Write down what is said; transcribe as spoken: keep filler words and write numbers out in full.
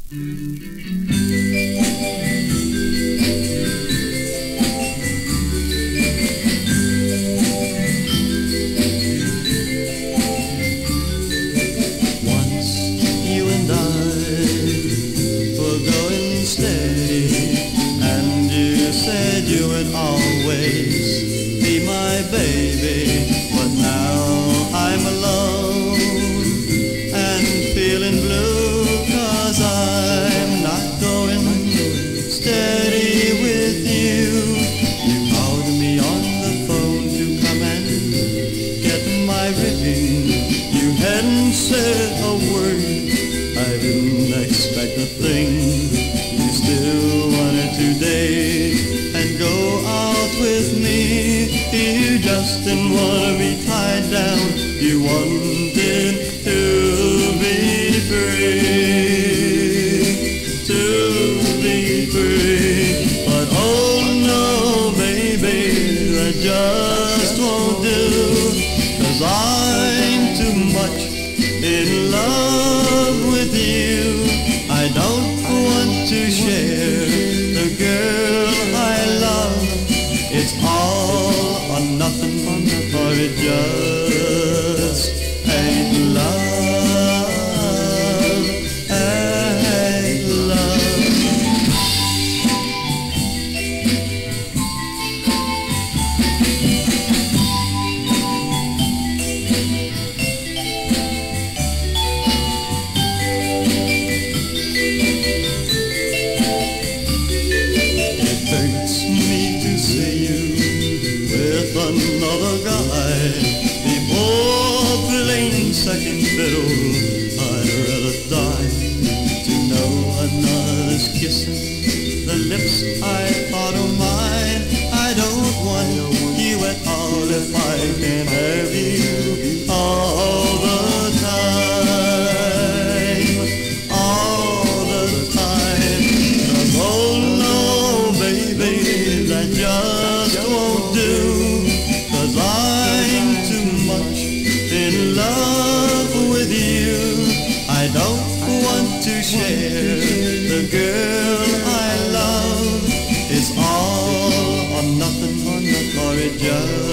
You and I were going steady, and you said you would always be my baby. But now I'm alone and feeling blue, 'cause I'm not going steady with you. You called me on the phone to come and get my ribbon. You hadn't said a word, I didn't expect a thing. You still wanted to date and go out with me. You just didn't want to be tied down. You wanted to be free, to be free. But oh no, baby, that just won't do, 'cause I'm too much in love with you. I don't want to share the girl I love. It's all or nothing, or it just ain't love, ain't love. Another guy, before playing second fiddle, I'd rather die. To know another's kissing the lips I thought were mine. I don't want you at all if I can have you all the time, all the time. 'Cause oh no, baby, that just won't do. I'm too much in love with you. I don't want to share the girl I love. It's all or nothing, or it just